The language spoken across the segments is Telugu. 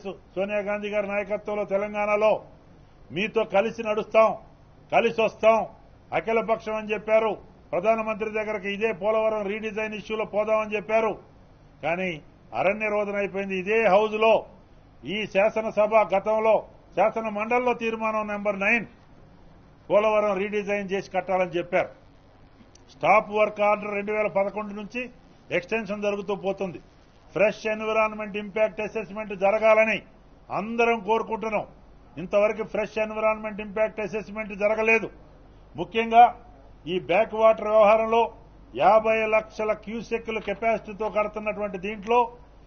సోనియా గాంధీ గారి నాయకత్వంలో తెలంగాణలో మీతో కలిసి నడుస్తాం, కలిసి వస్తాం, అఖిలపక్షం అని చెప్పారు. ప్రధానమంత్రి దగ్గరకు ఇదే పోలవరం రీడిజైన్ ఇష్యూలో పోదామని చెప్పారు. కానీ అరణ్య రోదన అయిపోయింది. ఇదే హౌజ్ లో ఈ శాసనసభ గతంలో శాసన మండలిలో తీర్మానం నెంబర్ 9 పోలవరం రీడిజైన్ చేసి కట్టాలని చెప్పారు. స్టాప్ వర్క్ ఆర్డర్ 2011 నుంచి ఎక్స్టెన్షన్ జరుగుతూ పోతుంది. ఫ్రెష్ ఎన్విరాన్మెంట్ ఇంపాక్ట్ అసెస్మెంట్ జరగాలని అందరం కోరుకుంటున్నాం. ఇంతవరకు ఫ్రెష్ ఎన్విరాన్మెంట్ ఇంపాక్ట్ అసెస్మెంట్ జరగలేదు. ముఖ్యంగా ఈ బ్యాక్ వాటర్ వ్యవహారంలో 50 లక్షల క్యూసెక్ల కెపాసిటీతో కడుతున్నటువంటి దీంట్లో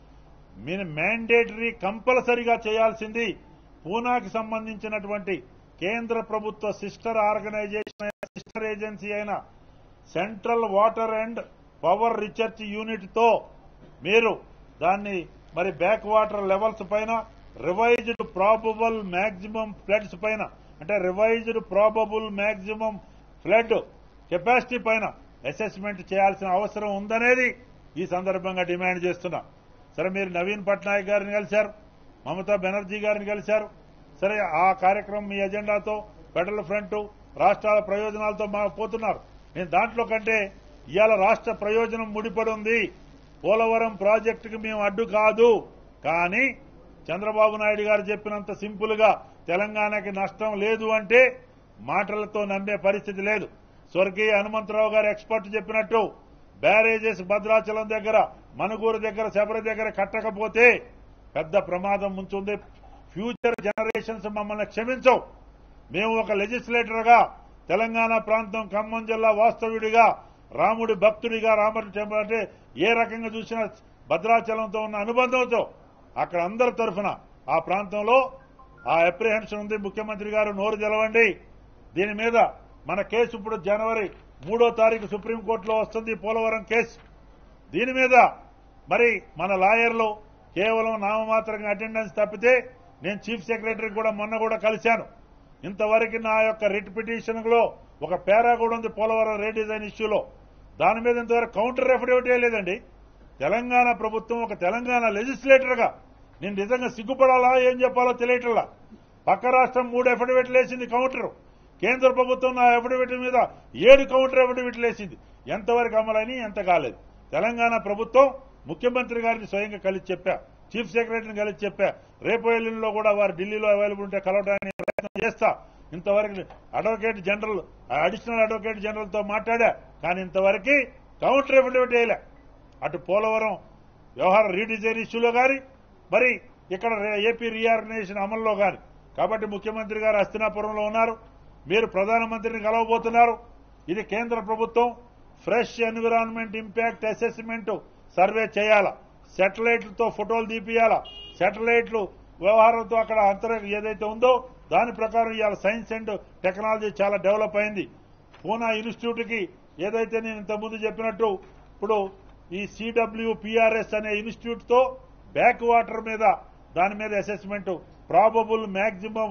మ్యాండేటరీ కంపల్సరీగా చేయాల్సింది పూనాకి సంబంధించినటువంటి కేంద్ర ప్రభుత్వ సిస్టర్ ఆర్గనైజేషన్ సిస్టర్ ఏజెన్సీ అయిన central water and power research unit తో మీరు దాన్ని మరి బ్యాక్ వాటర్ లెవెల్స్ పైన రివైజ్డ్ ప్రాబబుల్ మాక్సిమం ఫ్లడ్స్ పైన అంటే revised probable maximum flood capacity పైన అసెస్మెంట్ చేయాల్సిన అవసరం ఉందనేది ఈ సందర్భంగా డిమాండ్ చేస్తున్నా. సరే, మీరు నవీన్ పట్నాయక్ గారిని కలిశారు, మమతా బెనర్జీ గారిని కలిశారు. సరే, ఆ కార్యక్రమం మీ ఎజెండాతో ఫెడరల్ ఫ్రంట్ రాష్ట్రాల ప్రయోజనాలతో పోతున్నారు. నేను దాంట్లో కంటే ఇవాళ రాష్ట్ర ప్రయోజనం ముడిపడి ఉంది. పోలవరం ప్రాజెక్టుకి మేము అడ్డు కాదు, కానీ చంద్రబాబు నాయుడు గారు చెప్పినంత సింపుల్ గా తెలంగాణకి నష్టం లేదు అంటే మాటలతో నమ్మే పరిస్థితి లేదు. స్వర్గీయ హనుమంతరావు గారు ఎక్స్పర్ట్ చెప్పినట్టు బ్యారేజెస్ భద్రాచలం దగ్గర, మనుగూరు దగ్గర, శబరి దగ్గర కట్టకపోతే పెద్ద ప్రమాదం ముంచుంది. ఫ్యూచర్ జనరేషన్స్ మమ్మల్ని క్షమించవు. మేము ఒక లెజిస్లేటర్ గా తెలంగాణ ప్రాంతం ఖమ్మం జిల్లా వాస్తవ్యుడిగా, రాముడి భక్తుడిగా, రాముడి టెంపుల్ అంటే ఏ రకంగా చూసినా భద్రాచలంతో ఉన్న అనుబంధంతో అక్కడ అందరి తరఫున ఆ ప్రాంతంలో ఆ అప్రిహెన్షన్ ఉంది. ముఖ్యమంత్రి గారు నోరు తెలవండి. దీని మీద మన కేసు ఇప్పుడు జనవరి 3వ తారీఖు సుప్రీంకోర్టులో వస్తుంది, పోలవరం కేసు. దీని మీద మరి మన లాయర్లు కేవలం నామమాత్రంగా అటెండెన్స్ తప్పితే, నేను చీఫ్ సెక్రటరీ కూడా మొన్న కూడా కలిశాను. ఇంతవరకు నా యొక్క రిట్ పిటిషన్ లో ఒక పేరా కూడా ఉంది పోలవరం రీడిజైన్ ఇష్యూలో. దాని మీద ఇంతవరకు కౌంటర్ ఎఫిడవిట్ లేదండి. తెలంగాణ ప్రభుత్వం ఒక తెలంగాణ లెజిస్లేటర్ గా నేను నిజంగా సిగ్గుపడాలా ఏం చెప్పాలో తెలియట్లా. పక్క రాష్ట్రం 3 ఎఫిడవిట్లు వేసింది కౌంటర్. కేంద్ర ప్రభుత్వం నా ఎఫిడవిట్ మీద 7 కౌంటర్ ఎఫిడవిట్లు వేసింది. ఎంతవరకు అమలని ఎంత కాలేదు. తెలంగాణ ప్రభుత్వం ముఖ్యమంత్రి గారిని స్వయంగా కలిసి చెప్పా, చీఫ్ సెక్రటరీని కలిసి చెప్పా. రేపు ఎల్లుండిలో కూడా వారు ఢిల్లీలో అవైలబుల్ ఉంటే కలవడానికి ప్రయత్నం చేస్తా. ఇంతవరకు advocate general, additional advocate general తో మాట్లాడా, కానీ ఇంతవరకు కౌంటర్ ఎఫిడవిట్ వేయలే. అటు పోలవరం వ్యవహార రీడిజైన్ ఇష్యూలో గాని, మరి ఇక్కడ ఏపీ రీఆర్గనైజేషన్ అమల్లో గాని. కాబట్టి ముఖ్యమంత్రి గారు హస్తినాపురంలో ఉన్నారు, మీరు ప్రధానమంత్రిని కలవబోతున్నారు. ఇది కేంద్ర ప్రభుత్వం fresh environment impact assessment survey చేయాలా, శాటిలైట్లతో ఫోటోలు తీపియాలా, శాటిలైట్లు వ్యవహారంతో అక్కడ అంతరం ఏదైతే ఉందో దాని ప్రకారం ఇవాళ సైన్స్ అండ్ టెక్నాలజీ చాలా డెవలప్ అయింది. పూనా ఇన్స్టిట్యూట్ కి ఏదైతే నేను ఇంతకుముందు చెప్పినట్టు ఇప్పుడు ఈ సిడబ్ల్యూపీఆర్ఎస్ అనే ఇన్స్టిట్యూట్ తో బ్యాక్ వాటర్ మీద దాని మీద అసెస్మెంట్ ప్రాబబుల్ మాక్సిమం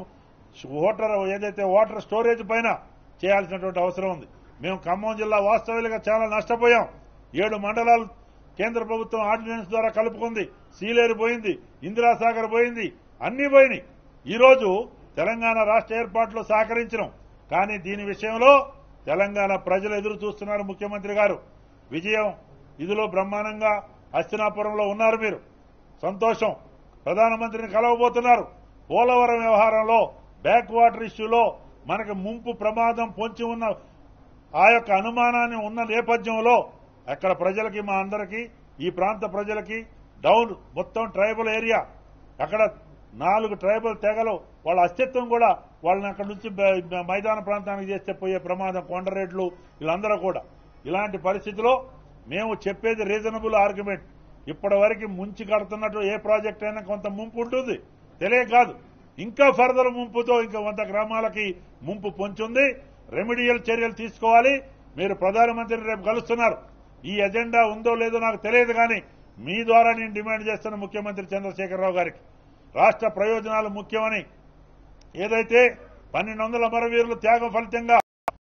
ఏదైతే వాటర్ స్టోరేజ్ పైన చేయాల్సినటువంటి అవసరం ఉంది. మేము ఖమ్మం జిల్లా వాస్తవ్యులుగా చాలా నష్టపోయాం. 7 మండలాలు కేంద్ర ప్రభుత్వం ఆర్డినెన్స్ ద్వారా కలుపుకుంది. సీలేరు పోయింది, ఇందిరాసాగర్ పోయింది, అన్ని పోయినాయి. ఈ రోజు తెలంగాణ రాష్ట్ర ఏర్పాటులో సహకరించడం, కానీ దీని విషయంలో తెలంగాణ ప్రజలు ఎదురు చూస్తున్నారు. ముఖ్యమంత్రి గారు విజయం ఇదిలో బ్రహ్మాండంగా హస్తినాపురంలో ఉన్నారు, మీరు సంతోషం. ప్రధానమంత్రిని కలవబోతున్నారు. పోలవరం వ్యవహారంలో బ్యాక్ వాటర్ ఇష్యూలో మనకు ముంపు ప్రమాదం పొంచి ఉన్న ఆ యొక్క అనుమానాన్ని ఉన్న నేపథ్యంలో అక్కడ ప్రజలకి, మా అందరికీ, ఈ ప్రాంత ప్రజలకి డౌన్ మొత్తం ట్రైబల్ ఏరియా, అక్కడ 4 ట్రైబల్ తెగలు వాళ్ళ అస్తిత్వం కూడా వాళ్ళని అక్కడ నుంచి మైదాన ప్రాంతానికి చేస్తే పోయే ప్రమాదం, కొండరేట్లు వీళ్ళందరూ కూడా. ఇలాంటి పరిస్థితిలో మేము చెప్పేది రీజనబుల్ ఆర్గ్యుమెంట్. ఇప్పటి వరకు ముంచి కడుతున్నట్టు ఏ ప్రాజెక్ట్ అయినా కొంత ముంపు ఉంటుంది, తెలియకాదు. ఇంకా ఫర్దర్ ముంపుతో ఇంకా 100 గ్రామాలకి ముంపు పొంచుంది. రెమిడియల్ చర్యలు తీసుకోవాలి. మీరు ప్రధానమంత్రిని రేపు కలుస్తున్నారు. ఈ ఎజెండా ఉందో లేదో నాకు తెలియదు, కానీ మీ ద్వారా నేను డిమాండ్ చేస్తున్న ముఖ్యమంత్రి చంద్రశేఖరరావు గారికి రాష్ట్ర ప్రయోజనాలు ముఖ్యమని, ఏదైతే 1200 అమరవీరుల త్యాగం ఫలితంగా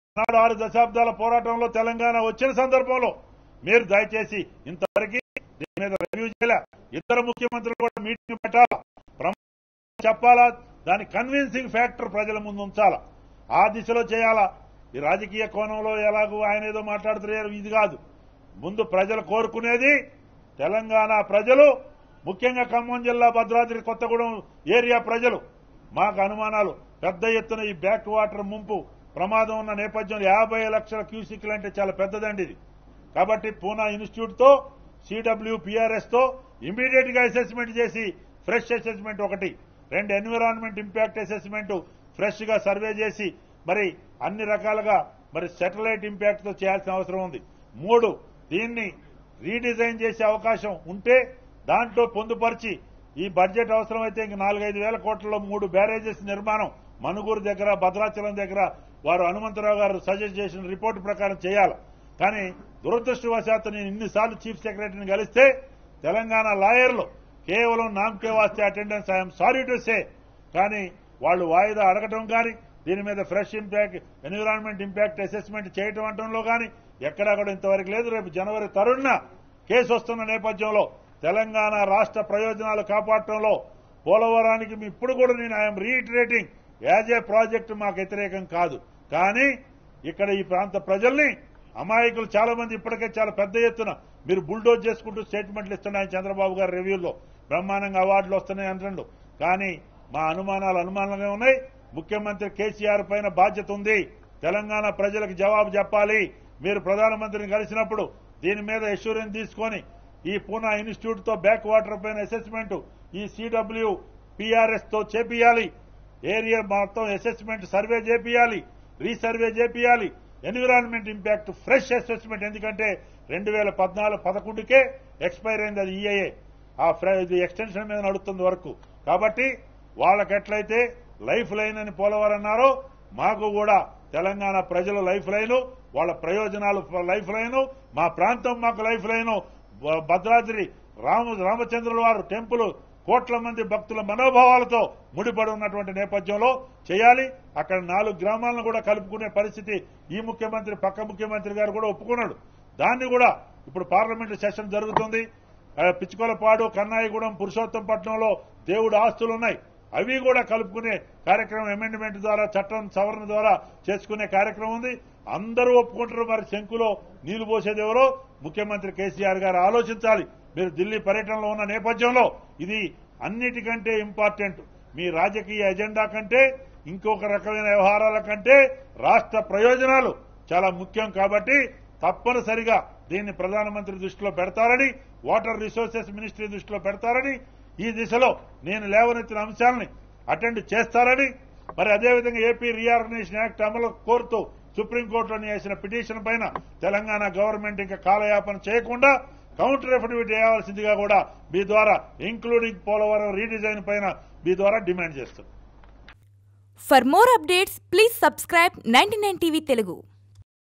6 దశాబ్దాల పోరాటంలో తెలంగాణ వచ్చిన సందర్భంలో మీరు దయచేసి ఇంతవరకు దీని మీద రివ్యూ చేయాలి. ఇద్దరు ముఖ్యమంత్రులు కూడా మీటింగ్ పెట్టాలి. చెప్పాలా, దాని కన్విన్సింగ్ ఫ్యాక్టర్ ప్రజల ముందు ఉంచాలా, ఆ దిశలో చేయాలా. ఈ రాజకీయ కోణంలో ఎలాగో ఆయన ఏదో మాట్లాడుతున్నారు, ఇది కాదు. ముందు ప్రజలు కోరుకునేది తెలంగాణ ప్రజలు, ముఖ్యంగా ఖమ్మం జిల్లా భద్రాద్రి కొత్తగూడెం ఏరియా ప్రజలు. మాకు అనుమానాలు పెద్ద ఎత్తున ఈ బ్యాక్ వాటర్ ముంపు ప్రమాదం ఉన్న నేపథ్యంలో 50 లక్షల క్యూసిక్లు అంటే చాలా పెద్దదండి ఇది. కాబట్టి పూనా ఇన్స్టిట్యూట్ తో CWPRS తో ఇమీడియట్ గా అసెస్మెంట్ చేసి ఫ్రెష్ అసెస్మెంట్ ఒకటి, 2 ఎన్విరాన్మెంట్ ఇంపాక్ట్ అసెస్మెంట్ ఫ్రెష్ గా సర్వే చేసి మరి అన్ని రకాలుగా మరి శాటిలైట్ ఇంపాక్ట్ తో చేయాల్సిన అవసరం ఉంది. 3 దీన్ని రీడిజైన్ చేసే అవకాశం ఉంటే దాంట్లో పొందుపరిచి ఈ బడ్జెట్ అవసరమైతే ఇంక 4-5 వేల కోట్లలో 3 బ్యారేజెస్ నిర్మాణం మనుగూరు దగ్గర, భద్రాచలం దగ్గర వారు హనుమంతరావు గారు సజెస్ట్ చేసిన రిపోర్టు ప్రకారం చేయాలి. కానీ దురదృష్టవశాత్తు నేను ఇన్నిసార్లు చీఫ్ సెక్రటరీని కలిస్తే తెలంగాణ లాయర్లు కేవలం నామకే వాస్తే attendance, I'm sorry to say, కానీ వాళ్ళు వాయిదా అడగటం కానీ దీని మీద fresh impact environment impact assessment చేయటం అంటంలో కానీ ఎక్కడా కూడా ఇంతవరకు లేదు. రేపు జనవరి తరుణ కేసు వస్తున్న నేపథ్యంలో తెలంగాణ రాష్ట్ర ప్రయోజనాలు కాపాడటంలో పోలవరానికి ఇప్పుడు కూడా నేను I'm reiterating as a project మాకు వ్యతిరేకం కాదు. కానీ ఇక్కడ ఈ ప్రాంత ప్రజల్ని అమాయకులు చాలా మంది ఇప్పటికే చాలా పెద్ద ఎత్తున మీరు బుల్డోజ్ చేసుకుంటూ స్టేట్మెంట్లు ఇస్తున్నాయి. చంద్రబాబు గారి రివ్యూలో బ్రహ్మాండంగా అవార్డులు వస్తున్నాయి అంటుండు. కానీ మా అనుమానాలుగా ఉన్నాయి. ముఖ్యమంత్రి కేసీఆర్ పైన బాధ్యత ఉంది. తెలంగాణ ప్రజలకు జవాబు చెప్పాలి. మీరు ప్రధానమంత్రిని కలిసినప్పుడు దీని మీద అష్యూరెన్స్ తీసుకొని ఈ పూనా ఇన్స్టిట్యూట్ తో బ్యాక్ వాటర్ పైన అసెస్మెంట్ ఈ CWPRS తో చేపియాలి. ఏరియా మొత్తం అసెస్మెంట్ సర్వే చేపియాలి, రీసర్వే చేపియాలి. ఎన్విరాన్మెంట్ ఇంపాక్ట్ ఫ్రెష్ అసెస్మెంట్, ఎందుకంటే 2014-11కే ఎక్స్పైర్ అయింది అది EIA, ఆ ఎక్స్టెన్షన్ మీద నడుస్తుంది వరకు. కాబట్టి వాళ్ళకెట్లయితే లైఫ్ లైన్ అని పోలవరం అన్నారో మాకు కూడా తెలంగాణ ప్రజల లైఫ్ లైను, వాళ్ళ ప్రయోజనాలు లైఫ్ లైను, మా ప్రాంతం మాకు లైఫ్ లైను. భద్రాద్రి రామచంద్రుల వారు టెంపుల్ కోట్ల మంది భక్తుల మనోభావాలతో ముడిపడి ఉన్నటువంటి నేపథ్యంలో చేయాలి. అక్కడ 4 గ్రామాలను కూడా కలుపుకునే పరిస్థితి ఈ ముఖ్యమంత్రి, పక్క ముఖ్యమంత్రి గారు కూడా ఒప్పుకున్నాడు. దాన్ని కూడా ఇప్పుడు పార్లమెంటు సెషన్ జరుగుతుంది. పిచ్చుకొలపాడు, కన్నాయిగూడెం, పురుషోత్తంపట్నంలో దేవుడు ఆస్తులున్నాయి, అవి కూడా కలుపుకునే కార్యక్రమం అమెండ్మెంట్ ద్వారా, చట్టం సవరణ ద్వారా చేసుకునే కార్యక్రమం ఉంది. అందరూ ఒప్పుకుంటారు. మరి శంకులో నీళ్లు పోసేది ఎవరో ముఖ్యమంత్రి కేసీఆర్ గారు ఆలోచించాలి. మీరు ఢిల్లీ పర్యటనలో ఉన్న నేపథ్యంలో ఇది అన్నిటికంటే ఇంపార్టెంట్. మీ రాజకీయ ఎజెండా కంటే, ఇంకొక రకమైన వ్యవహారాల కంటే రాష్ట్ర ప్రయోజనాలు చాలా ముఖ్యం. కాబట్టి తప్పనిసరిగా దీన్ని ప్రధానమంత్రి దృష్టిలో పెడతారని, వాటర్ రిసోర్సెస్ మినిస్ట్రీ దృష్టిలో పెడతారని, ఈ దిశలో నేను లేవనెత్తిన అంశాలని అటెండ్ చేస్తారని, మరి అదేవిధంగా ఏపీ రీఆర్గనైజేషన్ యాక్ట్ అమలు కోరుతూ సుప్రీంకోర్టులో వేసిన పిటిషన్ పైన తెలంగాణ గవర్నమెంట్ ఇంకా కాలయాపన చేయకుండా కౌంటర్ ఎఫిడవిట్ వేయాల్సిందిగా కూడా మీ ద్వారా, ఇంక్లూడింగ్ పోలవరం రీడిజైన్ పైన మీ ద్వారా డిమాండ్ చేస్తాం. For more updates, please subscribe 99TV Telugu.